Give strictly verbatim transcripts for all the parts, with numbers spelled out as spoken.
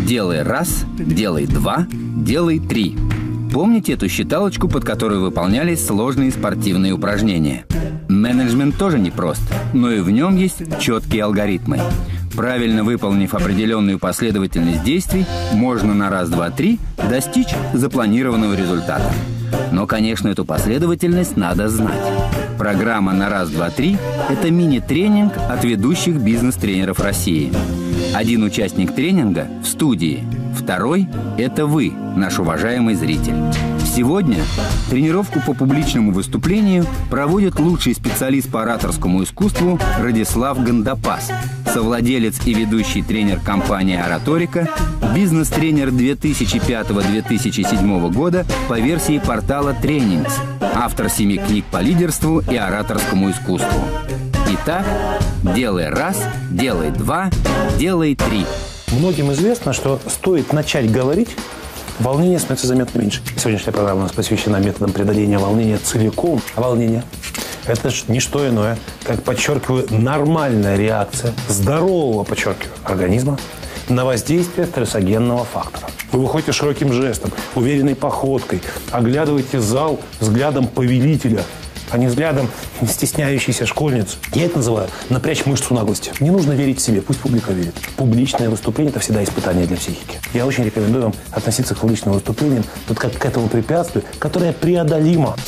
Делай раз, делай два, делай три. Помните эту считалочку, под которую выполнялись сложные спортивные упражнения? Менеджмент тоже непрост, но и в нем есть четкие алгоритмы. Правильно выполнив определенную последовательность действий, можно на раз, два, три достичь запланированного результата. Но, конечно, эту последовательность надо знать. Программа на раз, два, три – это мини-тренинг от ведущих бизнес-тренеров России. Один участник тренинга в студии, второй – это вы, наш уважаемый зритель. Сегодня тренировку по публичному выступлению проводит лучший специалист по ораторскому искусству Радислав Гандапас, совладелец и ведущий тренер компании «Ораторика», бизнес-тренер две тысячи пятого — две тысячи седьмого года по версии портала «Тренингс», автор семи книг по лидерству и ораторскому искусству. Итак, делай раз, делай два, делай три. Многим известно, что стоит начать говорить, волнение становится заметно меньше. Сегодняшняя программа у нас посвящена методам преодоления волнения целиком. А волнение – это ж не что иное, как, подчеркиваю, нормальная реакция здорового, подчеркиваю, организма на воздействие стрессогенного фактора. Вы выходите широким жестом, уверенной походкой, оглядываете зал взглядом повелителя, а не взглядом не стесняющейся школьницы. Я это называю напрячь мышцу наглости. Не нужно верить в себе, пусть публика верит. Публичное выступление – это всегда испытание для психики. Я очень рекомендую вам относиться к публичным выступлениям вот как к этому препятствию, которое преодолимо.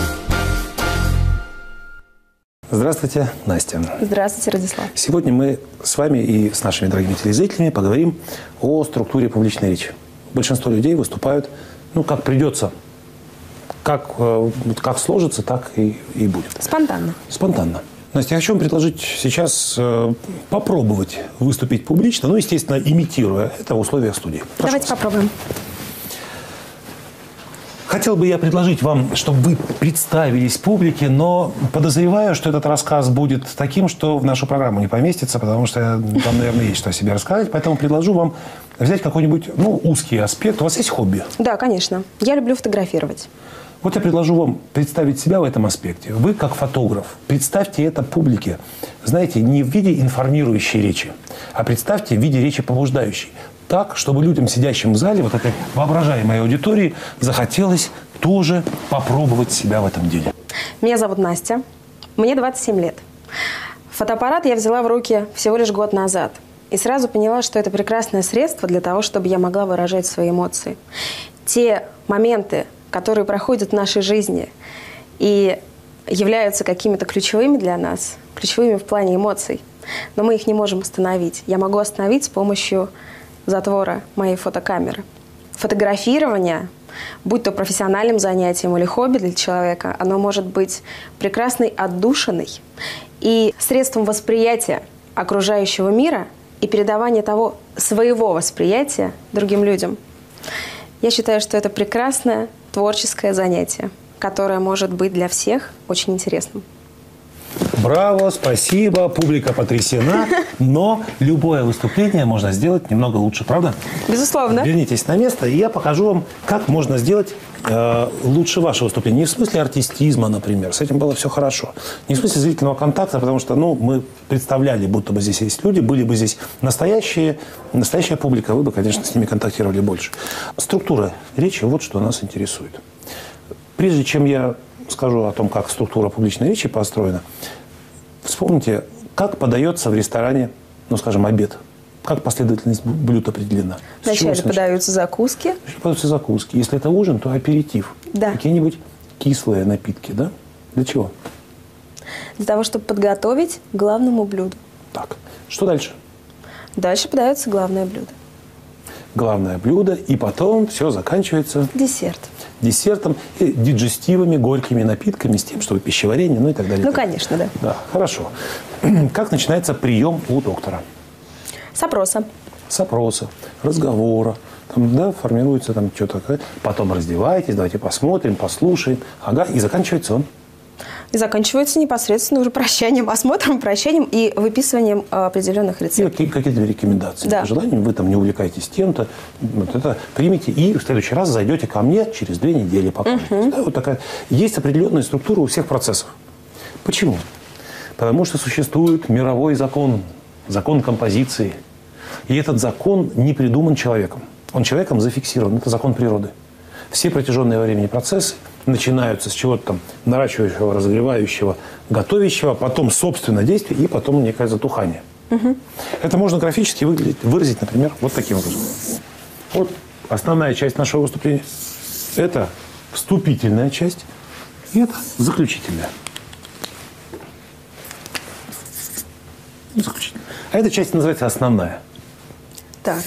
Здравствуйте, Настя. Здравствуйте, Радислав. Сегодня мы с вами и с нашими дорогими телезрителями поговорим о структуре публичной речи. Большинство людей выступают, ну, как придется. Как, как сложится, так и, и будет. Спонтанно. Спонтанно. Настя, я хочу вам предложить сейчас э, попробовать выступить публично, ну, естественно, имитируя это в условиях студии. Прошу Давайте вас. попробуем. Хотел бы я предложить вам, чтобы вы представились публике, но подозреваю, что этот рассказ будет таким, что в нашу программу не поместится, потому что там, наверное, есть что о себе рассказать. Поэтому предложу вам взять какой-нибудь, ну, узкий аспект. У вас есть хобби? Да, конечно. Я люблю фотографировать. Вот я предложу вам представить себя в этом аспекте. Вы, как фотограф, представьте это публике, знаете, не в виде информирующей речи, а представьте в виде речи побуждающей. Так, чтобы людям, сидящим в зале, вот этой воображаемой аудитории, захотелось тоже попробовать себя в этом деле. Меня зовут Настя. Мне двадцать семь лет. Фотоаппарат я взяла в руки всего лишь год назад. И сразу поняла, что это прекрасное средство для того, чтобы я могла выражать свои эмоции. Те моменты, которые проходят в нашей жизни и являются какими-то ключевыми для нас, ключевыми в плане эмоций, но мы их не можем остановить. Я могу остановить с помощью затвора моей фотокамеры. Фотографирование, будь то профессиональным занятием или хобби для человека, оно может быть прекрасной отдушиной и средством восприятия окружающего мира и передавания того своего восприятия другим людям. Я считаю, что это прекрасное творческое занятие, которое может быть для всех очень интересным. Браво, спасибо, публика потрясена, но любое выступление можно сделать немного лучше, правда? Безусловно. Вернитесь на место, и я покажу вам, как можно сделать э, лучше ваше выступление. Не в смысле артистизма, например, с этим было все хорошо. Не в смысле зрительного контакта, потому что, ну, мы представляли, будто бы здесь есть люди, были бы здесь настоящие, настоящая публика, вы бы, конечно, с ними контактировали больше. Структура речи, вот что нас интересует. Прежде чем я скажу о том, как структура публичной речи построена, вспомните, как подается в ресторане, ну, скажем, обед. Как последовательность блюд определена? Вначале подаются закуски. Вначале подаются закуски. Если это ужин, то аперитив. Да. Какие-нибудь кислые напитки, да? Для чего? Для того, чтобы подготовить к главному блюду. Так. Что дальше? Дальше подается главное блюдо. Главное блюдо, и потом все заканчивается Десерт. десертом, и диджестивами, горькими напитками, с тем, чтобы пищеварение, ну и так далее. Ну, так конечно, да. Да, хорошо. Как начинается прием у доктора? С опроса. С опроса, разговора. Там, да, формируется там что-то. Потом раздеваетесь, давайте посмотрим, послушаем. Ага, и заканчивается он. И заканчивается непосредственно уже прощанием, осмотром, прощанием и выписыванием определенных рецептов. И какие-то рекомендации. Да. По желанию, вы там не увлекаетесь тем-то, вот это примите, и в следующий раз зайдете ко мне через две недели покажете. Угу. Да, вот такая. Есть определенная структура у всех процессов. Почему? Потому что существует мировой закон, закон композиции. И этот закон не придуман человеком. Он человеком зафиксирован. Это закон природы. Все протяженные во времени процессы начинаются с чего-то там наращивающего, разогревающего, готовящего, потом собственное действие и потом некое затухание. Угу. Это можно графически выглядеть, выразить, например, вот таким образом. Вот основная часть нашего выступления. Это вступительная часть. И это заключительная. Заключительная. А эта часть называется основная. Так.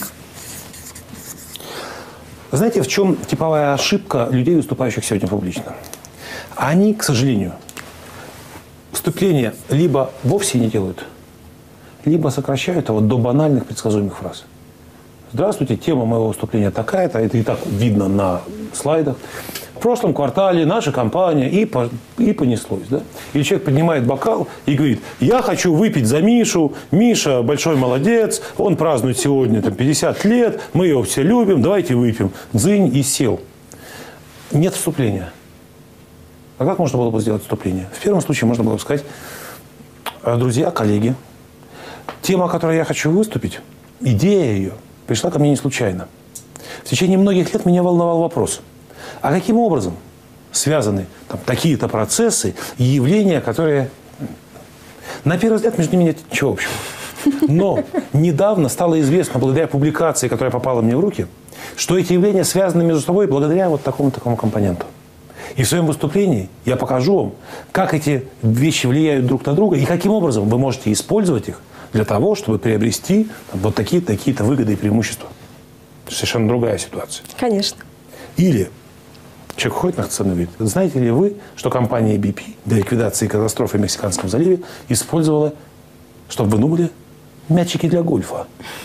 Знаете, в чем типовая ошибка людей, выступающих сегодня публично? Они, к сожалению, вступление либо вовсе не делают, либо сокращают его до банальных предсказуемых фраз. Здравствуйте, тема моего выступления такая-то, это и так видно на слайдах. В прошлом квартале наша компания и, по, и понеслось. Да? Или человек поднимает бокал и говорит, я хочу выпить за Мишу, Миша большой молодец, он празднует сегодня там, пятьдесят лет, мы его все любим, давайте выпьем. Дзынь и сел. Нет вступления. А как можно было бы сделать вступление? В первом случае можно было бы сказать, друзья, коллеги, тема, о которой я хочу выступить, идея ее пришла ко мне не случайно. В течение многих лет меня волновал вопрос, а каким образом связаны там, такие-то процессы и явления, которые, на первый взгляд, между ними нет ничего общего. Но недавно стало известно, благодаря публикации, которая попала мне в руки, что эти явления связаны между собой благодаря вот такому-такому компоненту. И в своем выступлении я покажу вам, как эти вещи влияют друг на друга и каким образом вы можете использовать их для того, чтобы приобрести там, вот такие-то, такие-то выгоды и преимущества. Совершенно другая ситуация. Конечно. Или человек ходит на сцену и говорит, знаете ли вы, что компания би пи для ликвидации катастрофы в Мексиканском заливе использовала, чтобы вы думали, мячики для гольфа?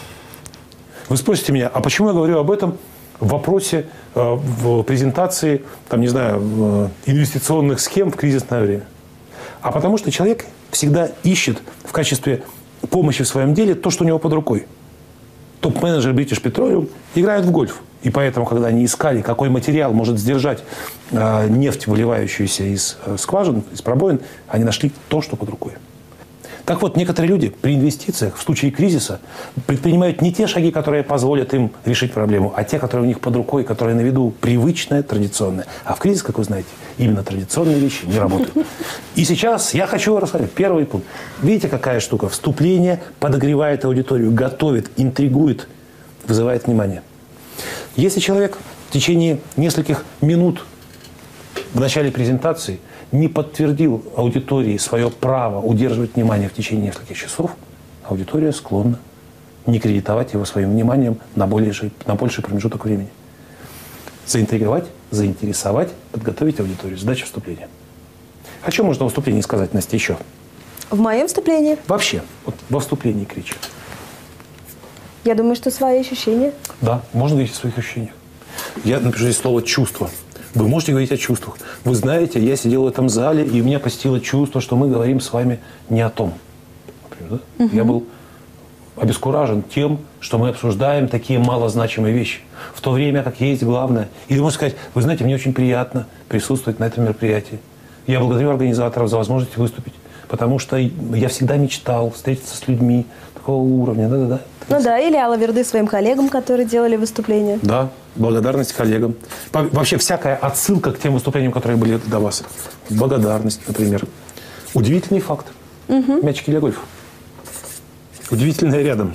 Вы спросите меня, а почему я говорю об этом в вопросе, в презентации, там, не знаю, инвестиционных схем в кризисное время? А потому что человек всегда ищет в качестве помощи в своем деле то, что у него под рукой. Топ-менеджер British Petroleum играет в гольф. И поэтому, когда они искали, какой материал может сдержать э, нефть, выливающуюся из э, скважин, из пробоин, они нашли то, что под рукой. Так вот, некоторые люди при инвестициях в случае кризиса предпринимают не те шаги, которые позволят им решить проблему, а те, которые у них под рукой, которые на виду привычные, традиционные. А в кризис, как вы знаете, именно традиционные вещи не работают. И сейчас я хочу рассказать первый пункт. Видите, какая штука? Вступление подогревает аудиторию, готовит, интригует, вызывает внимание. Если человек в течение нескольких минут в начале презентации не подтвердил аудитории свое право удерживать внимание в течение нескольких часов, аудитория склонна не кредитовать его своим вниманием на больший, на больший промежуток времени. Заинтриговать, заинтересовать, подготовить аудиторию. Задача вступления. О чем можно в выступлении сказать, Настя, еще? В моем вступлении? Вообще, вот во вступлении к речи. Я думаю, что свои ощущения. Да, можно говорить о своих ощущениях. Я напишу здесь слово «чувство». Вы можете говорить о чувствах. Вы знаете, я сидел в этом зале, и у меня посетило чувство, что мы говорим с вами не о том. Например, да? Угу. Я был обескуражен тем, что мы обсуждаем такие малозначимые вещи. В то время, как есть главное. Или можно сказать, вы знаете, мне очень приятно присутствовать на этом мероприятии. Я благодарю организаторов за возможность выступить. Потому что я всегда мечтал встретиться с людьми такого уровня. Да-да-да. Ну да, или Алла Верды своим коллегам, которые делали выступление. Да, благодарность коллегам. Вообще всякая отсылка к тем выступлениям, которые были до вас. Благодарность, например. Удивительный факт. Угу. Мячики для гольфа. Удивительное рядом.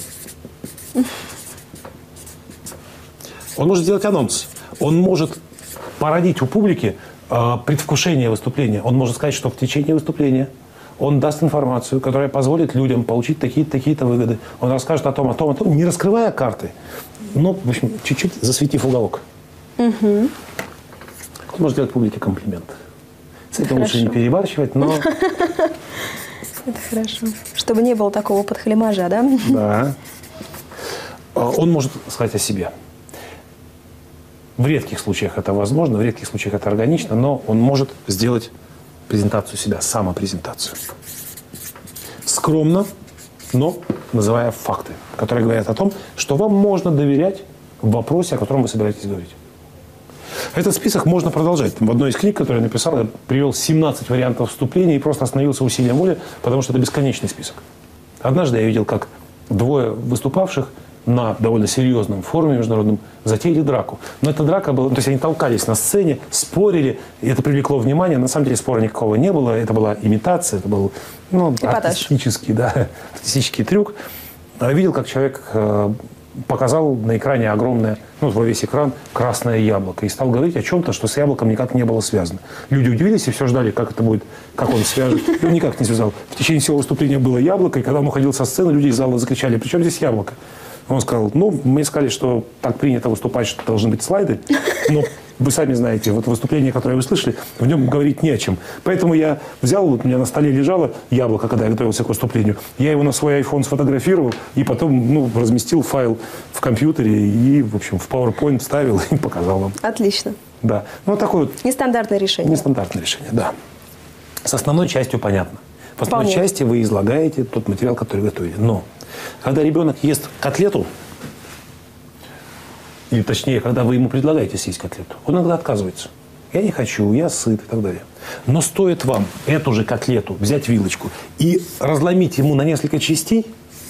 Он может сделать анонс. Он может породить у публики э, предвкушение выступления. Он может сказать, что в течение выступления он даст информацию, которая позволит людям получить такие-то, такие-то выгоды. Он расскажет о том, о том, о том, не раскрывая карты, но, в общем, чуть-чуть засветив уголок. Угу. Он может сделать публике комплимент. С этим лучше не перебарщивать, но... Это хорошо. Чтобы не было такого подхалимажа, да? Да. Он может сказать о себе. В редких случаях это возможно, в редких случаях это органично, но он может сделать презентацию себя, самопрезентацию. Скромно, но называя факты, которые говорят о том, что вам можно доверять в вопросе, о котором вы собираетесь говорить. Этот список можно продолжать. В одной из книг, которую я написал, я привел семнадцать вариантов вступления и просто остановился усилием воли, потому что это бесконечный список. Однажды я видел, как двое выступавших на довольно серьезном форуме международном затеяли драку. Но эта драка была... То есть они толкались на сцене, спорили, и это привлекло внимание. На самом деле спора никакого не было. Это была имитация, это был ну, артистический, да, артистический трюк. Я видел, как человек э, показал на экране огромное, ну, во весь экран, красное яблоко. И стал говорить о чем-то, что с яблоком никак не было связано. Люди удивились и все ждали, как это будет, как он свяжет. И он никак не связал. В течение всего выступления было яблоко, и когда он уходил со сцены, люди из зала закричали: «При чем здесь яблоко?» Он сказал: ну, мне сказали, что так принято выступать, что должны быть слайды, но вы сами знаете, вот выступление, которое вы слышали, в нем говорить не о чем. Поэтому я взял, вот у меня на столе лежало яблоко, когда я готовился к выступлению, я его на свой iPhone сфотографировал и потом, ну, разместил файл в компьютере и, в общем, в PowerPoint вставил и показал вам. Отлично. Да. Ну, такое вот... Нестандартное решение. Нестандартное решение, да. С основной частью понятно. В основной Вполне. части вы излагаете тот материал, который готовили. Но когда ребенок ест котлету, или точнее, когда вы ему предлагаете съесть котлету, он иногда отказывается. Я не хочу, я сыт и так далее. Но стоит вам эту же котлету взять вилочку и разломить ему на несколько частей,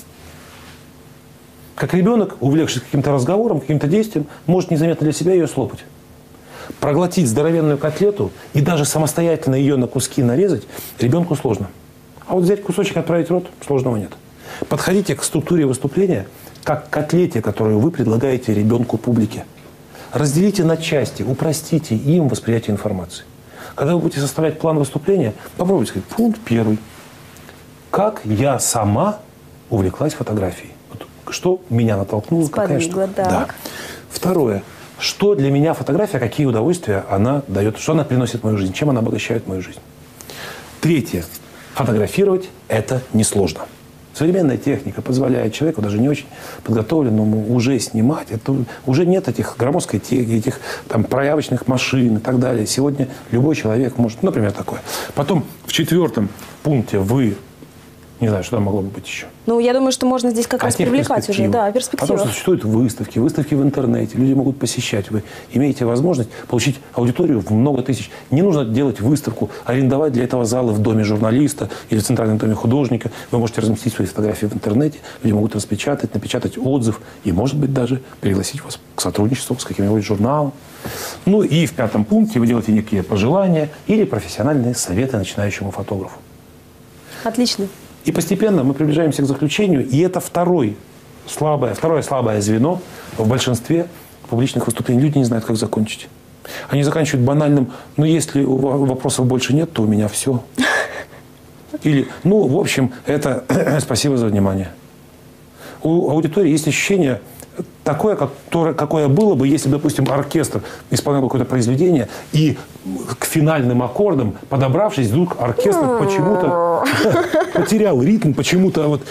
как ребенок, увлекшись каким-то разговором, каким-то действием, может незаметно для себя ее слопать. Проглотить здоровенную котлету и даже самостоятельно ее на куски нарезать ребенку сложно. А вот взять кусочек и отправить в рот сложного нет. Подходите к структуре выступления как к котлете, которую вы предлагаете ребенку, публике. Разделите на части, упростите им восприятие информации. Когда вы будете составлять план выступления, попробуйте сказать: пункт первый. Как я сама увлеклась фотографией? Вот что меня натолкнуло, какая штука. Да. Второе. Что для меня фотография, какие удовольствия она дает, что она приносит в мою жизнь, чем она обогащает мою жизнь. Третье. Фотографировать – это несложно. Современная техника позволяет человеку, даже не очень подготовленному, уже снимать. Это, уже нет этих громоздкой техники, этих там, проявочных машин и так далее. Сегодня любой человек может, например, такое. Потом в четвертом пункте вы, не знаю, что там могло бы быть еще. Ну, я думаю, что можно здесь как а раз привлекать уже. Да, перспективы. Потом существуют выставки, выставки в интернете. Люди могут посещать. Вы имеете возможность получить аудиторию в много тысяч. Не нужно делать выставку, арендовать для этого залы в доме журналиста или в центральном доме художника. Вы можете разместить свои фотографии в интернете. Люди могут распечатать, напечатать отзыв. И, может быть, даже пригласить вас к сотрудничеству с каким-нибудь журналом. Ну и в пятом пункте вы делаете некие пожелания или профессиональные советы начинающему фотографу. Отлично. И постепенно мы приближаемся к заключению, и это второй слабое, второе слабое звено в большинстве публичных выступлений. Люди не знают, как закончить. Они заканчивают банальным: ну, если вопросов больше нет, то у меня все. Или, ну, в общем, это спасибо за внимание. У аудитории есть ощущение такое, которое, какое было бы, если, допустим, оркестр исполнял какое-то произведение, и к финальным аккордам, подобравшись, вдруг оркестр почему-то потерял ритм, почему-то вот...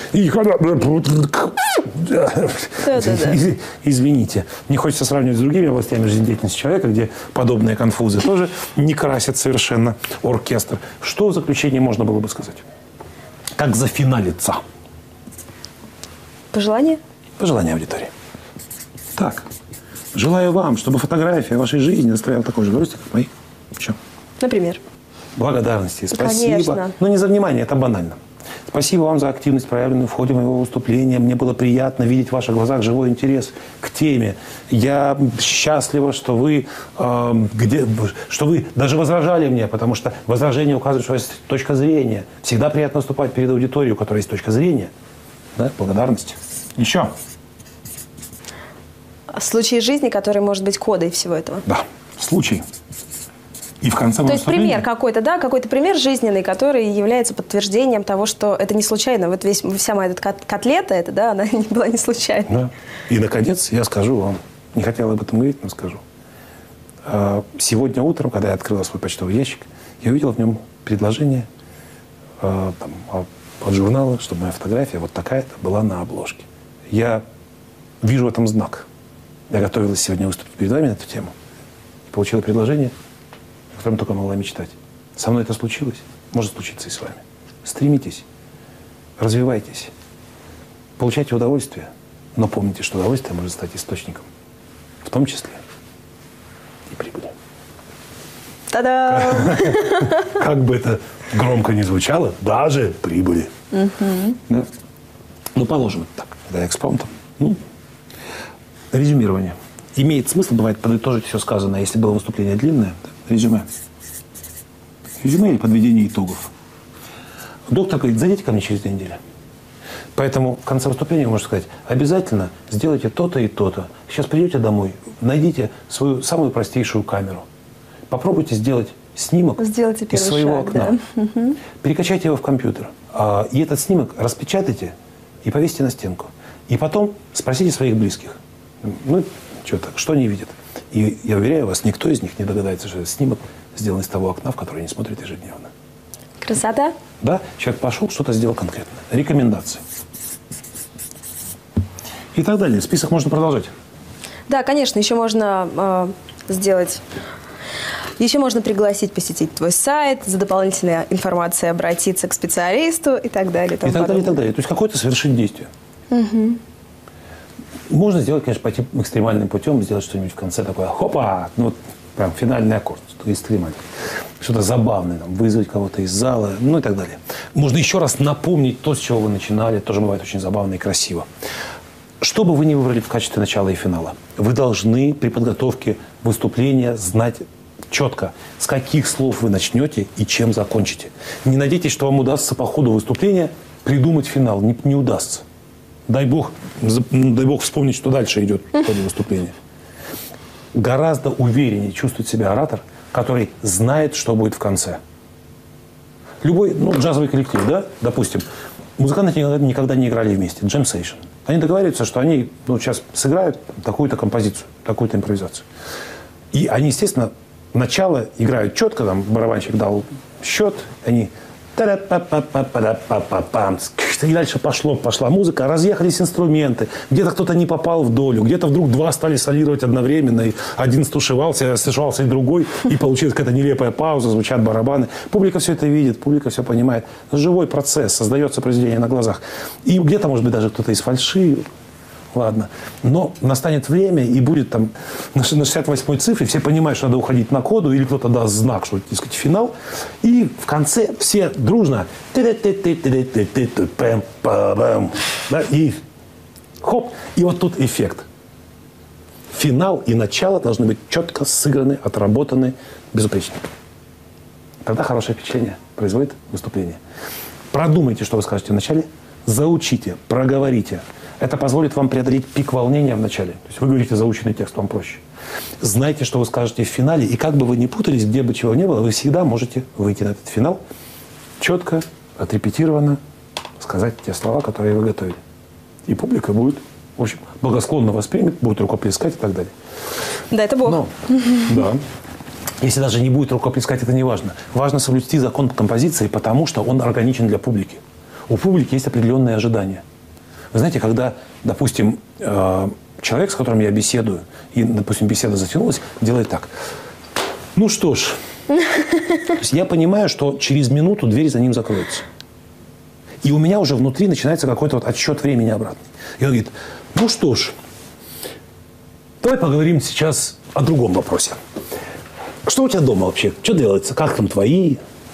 Извините. Не хочется сравнивать с другими областями жизнедеятельности человека, где подобные конфузы тоже не красят совершенно оркестр. Что в заключении можно было бы сказать? Как зафиналиться? Пожелание? Пожелание аудитории. Так, желаю вам, чтобы фотография вашей жизни доставляла такое же удовольствие, как мои. Что? Например? Благодарности. Спасибо. Конечно. Но не за внимание, это банально. Спасибо вам за активность, проявленную в ходе моего выступления. Мне было приятно видеть в ваших глазах живой интерес к теме. Я счастлива, что вы, э, где, что вы даже возражали мне, потому что возражение указывает, что есть точка зрения. Всегда приятно выступать перед аудиторией, у которой есть точка зрения. Да? Благодарность. Еще. Случай жизни, который может быть кодой всего этого. Да, случай. И в конце То есть пример какой-то, да, какой-то пример жизненный, который является подтверждением того, что это не случайно. Вот весь, вся моя эта котлета, это, да, она не была не случайной. Да. И, наконец, я скажу вам, не хотел об этом говорить, но скажу. Сегодня утром, когда я открыл свой почтовый ящик, я увидел в нем предложение там, от журнала, чтобы моя фотография вот такая-то была на обложке. Я вижу в этом знак. Я готовилась сегодня выступить перед вами на эту тему. И получила предложение, о котором только могла мечтать. Со мной это случилось. Может случиться и с вами. Стремитесь. Развивайтесь. Получайте удовольствие. Но помните, что удовольствие может стать источником. В том числе и прибыли. Та-дам! Как бы это громко ни звучало, даже прибыли. Ну, положим это так. Да, экспромтом. Ну, Резюмирование. Имеет смысл, бывает, подытожить все сказанное, если было выступление длинное. Резюме. Резюме или подведение итогов. Доктор говорит, зайдите ко мне через две недели. Поэтому в конце выступления вы можете сказать, обязательно сделайте то-то и то-то. Сейчас придете домой, найдите свою самую простейшую камеру. Попробуйте сделать снимок из своего шаг, окна. Да. Перекачайте его в компьютер. И этот снимок распечатайте и повесьте на стенку. И потом спросите своих близких. Ну, что-то, что они видят. И я уверяю вас, никто из них не догадается, что этот снимок сделан из того окна, в которое они смотрят ежедневно. Красота. Да, человек пошел, что-то сделал конкретно. Рекомендации. И так далее. Список можно продолжать. Да, конечно, еще можно э, сделать... Еще можно пригласить посетить твой сайт, за дополнительной информацией обратиться к специалисту и так далее. И, и так далее, и так далее. То есть какое-то совершить действие. Угу. Можно сделать, конечно, пойти экстремальным путем, сделать что-нибудь в конце такое, хопа, ну вот прям финальный аккорд, экстремальный. Что-то забавное, там, вызвать кого-то из зала, ну и так далее. Можно еще раз напомнить то, с чего вы начинали, тоже бывает очень забавно и красиво. Что бы вы ни выбрали в качестве начала и финала, вы должны при подготовке выступления знать четко, с каких слов вы начнете и чем закончите. Не надейтесь, что вам удастся по ходу выступления придумать финал. Не, не удастся. Дай бог, дай бог вспомнить, что дальше идет в ходе выступления. Гораздо увереннее чувствует себя оратор, который знает, что будет в конце. Любой, ну, джазовый коллектив, да, допустим, музыканты никогда не играли вместе, джем-сейшн. Они договариваются, что они, ну, сейчас сыграют такую-то композицию, такую-то импровизацию. И они, естественно, начало играют четко, там барабанщик дал счет, они... И дальше пошло, пошла музыка, разъехались инструменты, где-то кто-то не попал в долю, где-то вдруг два стали солировать одновременно, и один стушевался, стушевался и другой, и получилась какая-то нелепая пауза, звучат барабаны. Публика все это видит, публика все понимает. Живой процесс, создается произведение на глазах. И где-то, может быть, даже кто-то из фальши. Ладно. Но настанет время, и будет там на шестьдесят восьмой цифре, все понимают, что надо уходить на коду, или кто-то даст знак, что, так сказать, финал. И в конце все дружно. Да, и хоп. И вот тут эффект. Финал и начало должны быть четко сыграны, отработаны, безупречно. Тогда хорошее впечатление производит выступление. Продумайте, что вы скажете в начале, заучите, проговорите. Это позволит вам преодолеть пик волнения в начале. То есть вы говорите заученный текст, вам проще. Знайте, что вы скажете в финале, и как бы вы ни путались, где бы чего ни было, вы всегда можете выйти на этот финал четко, отрепетированно, сказать те слова, которые вы готовили. И публика будет, в общем, благосклонно воспримет, будет рукоплескать и так далее. Да, это Бог. Но, да. Если даже не будет рукоплескать, это не важно. Важно соблюсти закон композиции, потому что он органичен для публики. У публики есть определенные ожидания. Вы знаете, когда, допустим, человек, с которым я беседую, и, допустим, беседа затянулась, делает так. Ну что ж, то есть я понимаю, что через минуту дверь за ним закроется. И у меня уже внутри начинается какой-то вот отсчет времени обратный. И он говорит, ну что ж, давай поговорим сейчас о другом вопросе. Что у тебя дома вообще? Что делается? Как там твои?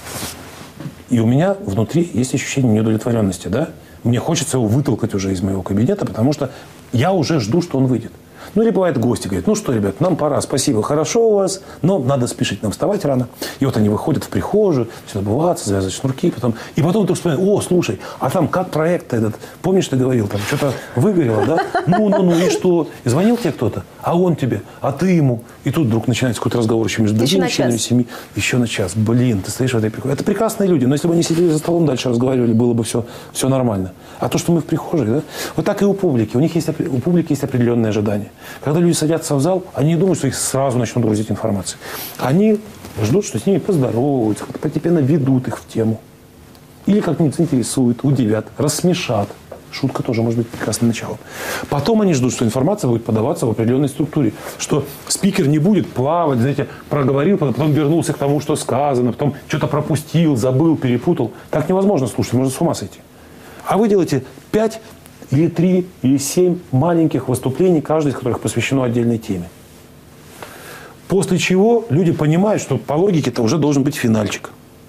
И у меня внутри есть ощущение неудовлетворенности, да? Мне хочется его вытолкать уже из моего кабинета, потому что я уже жду, что он выйдет. Ну, или бывает гости, говорят, ну что, ребят, нам пора, спасибо, хорошо у вас, но надо спешить, нам вставать рано. И вот они выходят в прихожую, все обуваться, завязывать шнурки, потом... И потом вдруг вспоминают, о, слушай, а там как проект этот, помнишь, ты говорил, там что-то выгорело, да? Ну, ну, ну, и что? И звонил тебе кто-то, а он тебе, а ты ему. И тут вдруг начинается какой-то разговор еще между другими членами семьи. Еще на час. Блин, ты стоишь в этой прихожей. Это прекрасные люди, но если бы они сидели за столом, дальше разговаривали, было бы все, все нормально. А то, что мы в прихожей, да? Вот так и у публики. У них есть, у публики есть определенные ожидания. Когда люди садятся в зал, они не думают, что их сразу начнут грузить информацией. Они ждут, что с ними поздороваются, постепенно ведут их в тему. Или как-нибудь заинтересуют, удивят, рассмешат. Шутка тоже может быть прекрасным началом. Потом они ждут, что информация будет подаваться в определенной структуре. Что спикер не будет плавать, знаете, проговорил, потом вернулся к тому, что сказано, потом что-то пропустил, забыл, перепутал. Так невозможно слушать, можно с ума сойти. А вы делаете пять или три или семь маленьких выступлений, каждое из которых посвящено отдельной теме. После чего люди понимают, что по логике это уже должен быть финальчик.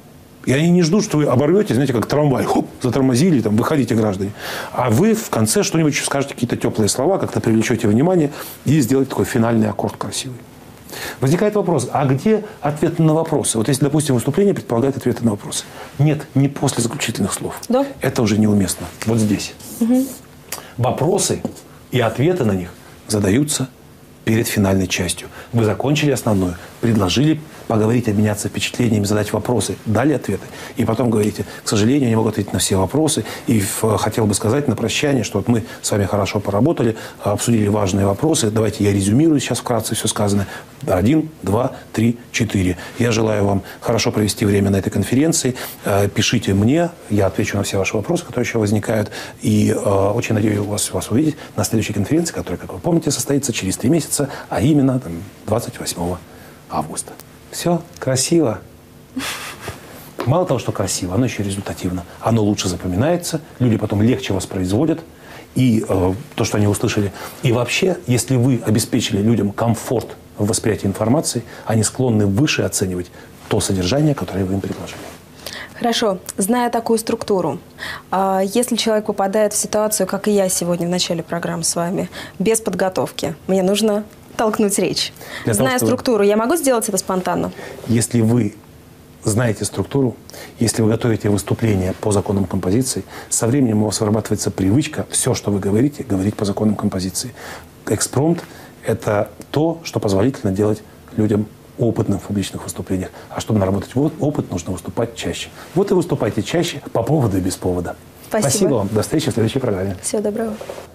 И они не ждут, что вы оборвете, знаете, как трамвай. Хоп, затормозили, там, выходите, граждане. А вы в конце что-нибудь скажете, какие-то теплые слова, как-то привлечете внимание и сделаете такой финальный аккорд красивый. Возникает вопрос, а где ответы на вопросы? Вот если, допустим, выступление предполагает ответы на вопросы. Нет, не после заключительных слов. Да. Это уже неуместно. Вот здесь. Угу. Вопросы и ответы на них задаются перед финальной частью. Вы закончили основную, предложили поговорить, обменяться впечатлениями, задать вопросы, дали ответы. И потом говорите, к сожалению, я не могу ответить на все вопросы. И в, хотел бы сказать на прощание, что вот мы с вами хорошо поработали, обсудили важные вопросы. Давайте я резюмирую сейчас вкратце все сказанное. Один, два, три, четыре. Я желаю вам хорошо провести время на этой конференции. Пишите мне, я отвечу на все ваши вопросы, которые еще возникают. И э, очень надеюсь вас, вас увидеть на следующей конференции, которая, как вы помните, состоится через три месяца, а именно там, двадцать восьмого августа. Все красиво. Мало того, что красиво, оно еще и результативно. Оно лучше запоминается, люди потом легче воспроизводят и э, то, что они услышали. И вообще, если вы обеспечили людям комфорт в восприятии информации, они склонны выше оценивать то содержание, которое вы им предложили. Хорошо. Зная такую структуру, если человек попадает в ситуацию, как и я сегодня в начале программы с вами, без подготовки, мне нужно толкнуть речь. Для Зная того, структуру, вы... я могу сделать это спонтанно? Если вы знаете структуру, если вы готовите выступление по законам композиции, со временем у вас вырабатывается привычка все, что вы говорите, говорить по законам композиции. Экспромт – это то, что позволительно делать людям опытным в публичных выступлениях. А чтобы наработать вот опыт, нужно выступать чаще. Вот и выступайте чаще по поводу и без повода. Спасибо. Спасибо вам. До встречи в следующей программе. Всего доброго.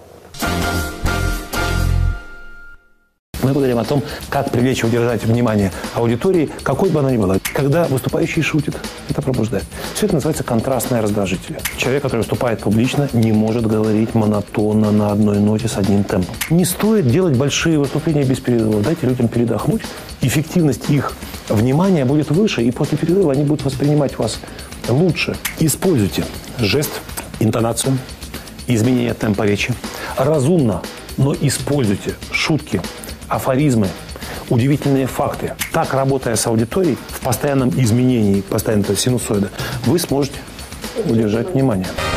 Мы поговорим о том, как привлечь и удержать внимание аудитории, какой бы она ни была. Когда выступающий шутит, это пробуждает. Все это называется контрастные раздражители. Человек, который выступает публично, не может говорить монотонно на одной ноте с одним темпом. Не стоит делать большие выступления без перерыва. Дайте людям передохнуть. Эффективность их внимания будет выше, и после перерыва они будут воспринимать вас лучше. Используйте жест, интонацию, изменение темпа речи. Разумно, но используйте шутки, афоризмы, удивительные факты. Так, работая с аудиторией, в постоянном изменении, постоянно это синусоида, вы сможете удержать внимание.